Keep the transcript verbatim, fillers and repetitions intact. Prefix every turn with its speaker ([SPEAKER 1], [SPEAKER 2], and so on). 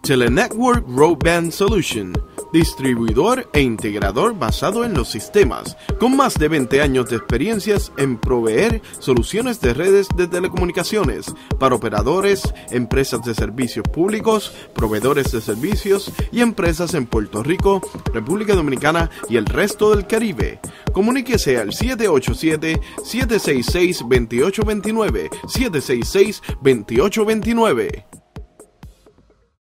[SPEAKER 1] Telenetwork Broadband Solution, distribuidor e integrador basado en los sistemas, con más de veinte años de experiencias en proveer soluciones de redes de telecomunicaciones para operadores, empresas de servicios públicos, proveedores de servicios y empresas en Puerto Rico, República Dominicana y el resto del Caribe. Comuníquese al siete ocho siete, siete seis seis, dos ocho dos nueve, siete seis seis, dos ocho dos nueve.